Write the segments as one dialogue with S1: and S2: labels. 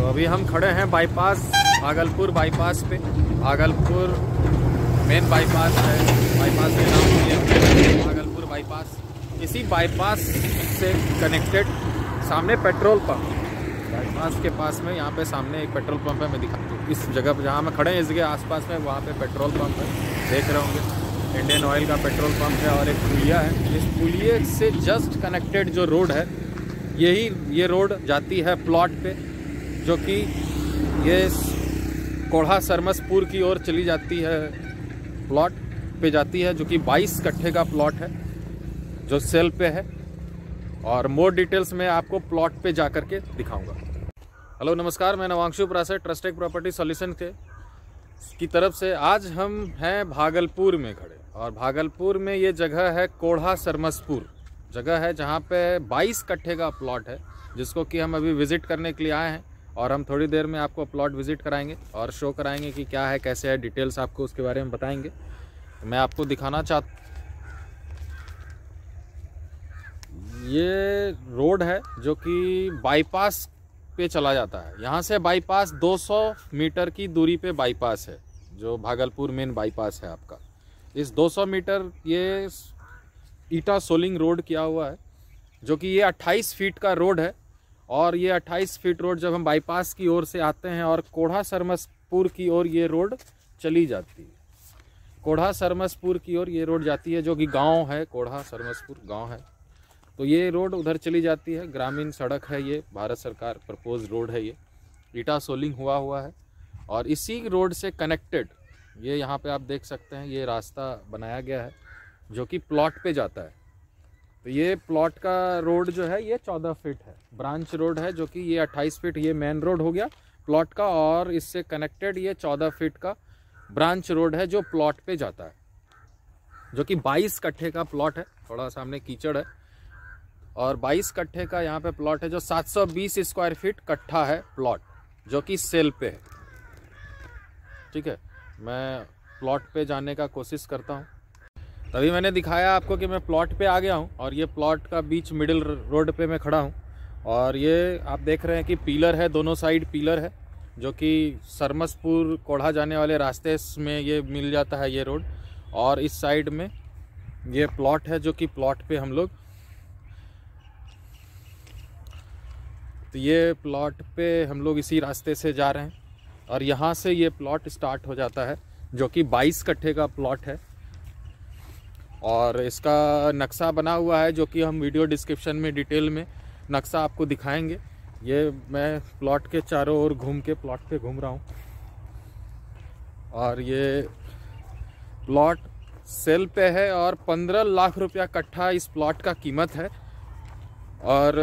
S1: अभी हम खड़े हैं बाईपास, भागलपुर बाईपास पे। भागलपुर मेन बाईपास है, बाईपास के नाम से भागलपुर बाईपास। इसी बाईपास से कनेक्टेड सामने पेट्रोल पंप, बाईपास के पास में यहाँ पे सामने एक पेट्रोल पंप है। मैं दिखाता हूँ इस जगह पर जहाँ मैं खड़े हैं, इसके आसपास में वहाँ पे पेट्रोल पंप है, देख रहे होंगे। इंडियन ऑयल का पेट्रोल पंप है और एक पुलिया है। इस पुलिये से जस्ट कनेक्टेड जो रोड है, ये रोड जाती है प्लॉट पे, जो कि ये कोढ़ा सरमसपुर की ओर चली जाती है। प्लॉट पे जाती है जो कि 22 कट्ठे का प्लॉट है जो सेल पे है। और मोर डिटेल्स में आपको प्लॉट पे जा कर के दिखाऊंगा। हेलो नमस्कार, मैं नवांशु प्रासर ट्रस्टेक प्रॉपर्टी सॉल्यूशन की तरफ से। आज हम हैं भागलपुर में खड़े, और भागलपुर में ये जगह है कोढ़ा सरमसपुर जगह है, जहाँ पे 22 कट्ठे का प्लॉट है, जिसको कि हम अभी विज़िट करने के लिए आए हैं। और हम थोड़ी देर में आपको प्लॉट विज़िट कराएंगे और शो कराएंगे कि क्या है, कैसे है, डिटेल्स आपको उसके बारे में बताएंगे। मैं आपको दिखाना चाहता, ये रोड है जो कि बाईपास पे चला जाता है। यहाँ से बाईपास 200 मीटर की दूरी पे बाईपास है, जो भागलपुर मेन बाईपास है आपका। इस 200 मीटर ये ईटा सोलिंग रोड किया हुआ है, जो कि ये 28 फीट का रोड है। और ये 28 फीट रोड जब हम बाईपास की ओर से आते हैं और कोढ़ा सरमसपुर की ओर ये रोड चली जाती है। कोढ़ा सरमसपुर की ओर ये रोड जाती है, जो कि गांव है, कोढ़ा सरमसपुर गांव है। तो ये रोड उधर चली जाती है, ग्रामीण सड़क है ये, भारत सरकार प्रपोज रोड है ये, ईटा सोलिंग हुआ है। और इसी रोड से कनेक्टेड ये यहाँ पे आप देख सकते हैं, ये रास्ता बनाया गया है जो कि प्लॉट पे जाता है। तो ये प्लॉट का रोड जो है ये 14 फीट है, ब्रांच रोड है, जो कि ये 28 फीट ये मेन रोड हो गया प्लॉट का, और इससे कनेक्टेड ये 14 फीट का ब्रांच रोड है जो प्लॉट पे जाता है, जो कि 22 कट्ठे का प्लॉट है। थोड़ा सामने कीचड़ है, और 22 कट्ठे का यहाँ पे प्लॉट है, जो 720 स्क्वायर फीट कट्ठा है प्लॉट, जो कि सेल पे है। ठीक है, मैं प्लॉट पे जाने का कोशिश करता हूँ। तभी मैंने दिखाया आपको कि मैं प्लॉट पे आ गया हूँ, और ये प्लॉट का बीच मिडिल रोड पे मैं खड़ा हूँ। और ये आप देख रहे हैं कि पिलर है, दोनों साइड पिलर है, जो कि सरमसपुर कोढ़ा जाने वाले रास्ते में ये मिल जाता है ये रोड। और इस साइड में ये प्लॉट है, जो कि प्लॉट पे हम लोग, तो ये प्लॉट पे हम लोग इसी रास्ते से जा रहे हैं। और यहाँ से ये प्लॉट स्टार्ट हो जाता है, जो कि 22 कट्ठे का प्लॉट है। और इसका नक्शा बना हुआ है, जो कि हम वीडियो डिस्क्रिप्शन में डिटेल में नक्शा आपको दिखाएंगे। ये मैं प्लॉट के चारों ओर घूम के प्लॉट पे घूम रहा हूँ। और ये प्लॉट सेल पे है, और 15 लाख रुपया कट्ठा इस प्लॉट का कीमत है। और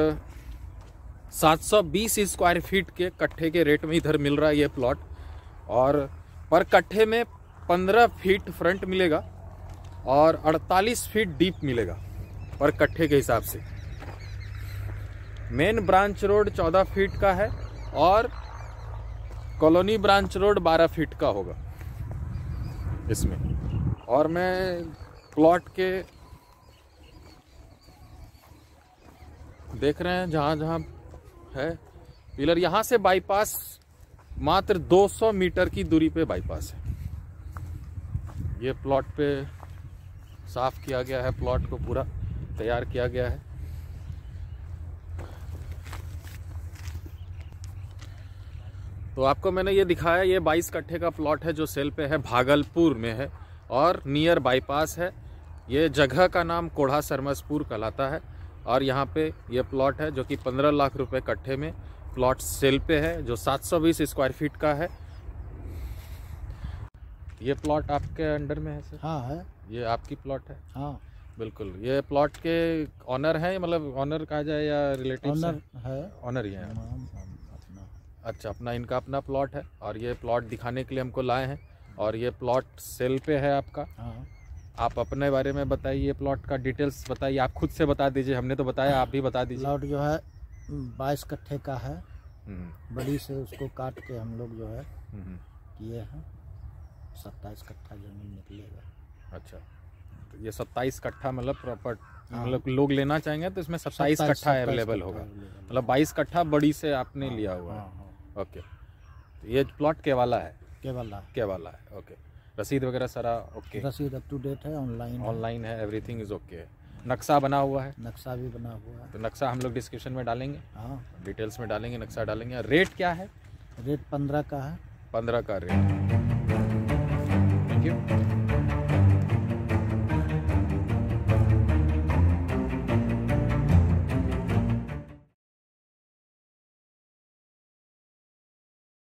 S1: 720 स्क्वायर फीट के कट्ठे के रेट में इधर मिल रहा है ये प्लॉट। और पर कट्ठे में 15 फीट फ्रंट मिलेगा और 48 फीट डीप मिलेगा पर कट्ठे के हिसाब से। मेन ब्रांच रोड 14 फीट का है, और कॉलोनी ब्रांच रोड 12 फीट का होगा इसमें। और मैं प्लॉट के देख रहे हैं जहाँ है पिलर, यहाँ से बाईपास मात्र 200 मीटर की दूरी पे बाईपास है। ये प्लॉट पे साफ किया गया है, प्लॉट को पूरा तैयार किया गया है। तो आपको मैंने ये दिखाया, ये 22 कट्ठे का प्लॉट है जो सेल पे है, भागलपुर में है और नियर बाईपास है। ये जगह का नाम कोढ़ा सरमसपुर कहलाता है। और यहाँ पे ये प्लॉट है, जो कि 15 लाख रुपए कट्ठे में प्लॉट सेल पे है, जो 720 स्क्वायर फीट का है। ये प्लॉट आपके अंडर में है सर?
S2: हाँ है।
S1: ये आपकी प्लॉट है?
S2: हाँ
S1: बिल्कुल। ये प्लॉट के ऑनर हैं, मतलब ऑनर कहा जाए या रिलेटिव्स
S2: ऑनर है?
S1: ऑनर ही हैं।
S2: अपना।
S1: अच्छा, अपना इनका अपना प्लॉट है, और ये प्लॉट दिखाने के लिए हमको लाए हैं। और ये प्लॉट सेल पे है आपका।
S2: हाँ।
S1: आप अपने बारे में बताइए, ये प्लॉट का डिटेल्स बताइए, आप खुद से बता दीजिए, हमने तो बताया, आप भी बता दीजिए।
S2: प्लॉट जो है 22 कट्ठे का है, बड़ी से उसको काट के हम लोग जो है किए हैं, 27 कट्ठा जमीन निकलेगा।
S1: अच्छा, तो ये 27 कट्ठा मतलब प्रॉपर, मतलब लोग लेना चाहेंगे तो इसमें 27 कट्ठा अवेलेबल होगा। मतलब 22 कट्ठा बड़ी से आपने लिया हुआ है। ओके, ये प्लॉट केवाला है?
S2: केवला
S1: केवाला है, ओके। रसीद वगैरह सारा ओके?
S2: रसीद अप टू डेट है,
S1: ऑनलाइन है, एवरीथिंग इज़ ओके। नक्शा बना हुआ है?
S2: नक्शा भी बना हुआ है।
S1: तो नक्शा हम लोग डिस्क्रिप्शन में डालेंगे,
S2: हाँ,
S1: डिटेल्स में डालेंगे, नक्शा डालेंगे। रेट क्या है?
S2: रेट 15 का है।
S1: 15 का रेट। Thank you.